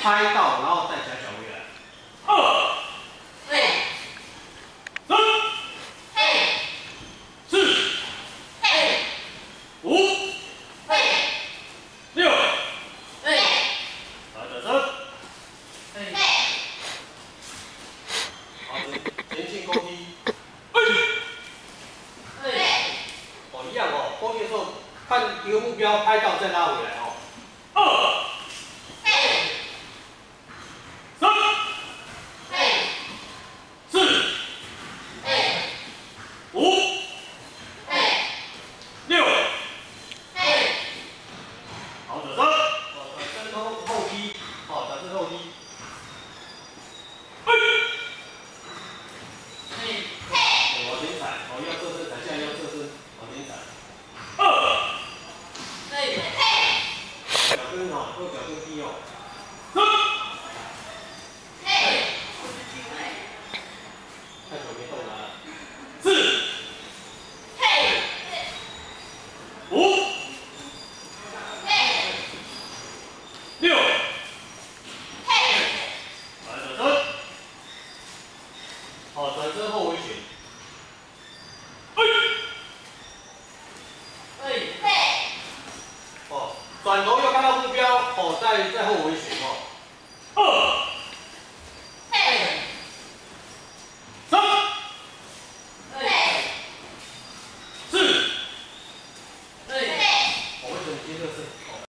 拍到，然后再夹脚回来。2、3、4、5、6。好，转身。好，前进勾踢。哦，一样哦，勾踢的时候看一个目标，拍到再拉回来哦。2、3、4、5、6。好，转身。哦，转身后踢。好，转身后踢。往前踩，哦，要侧身踩下，要侧身往前踩。脚跟哦，右脚跟踢哦。看手别动了。4、5、6。来，转身。好，转身后回旋。哦，转头又看到目标，哦，再后回旋。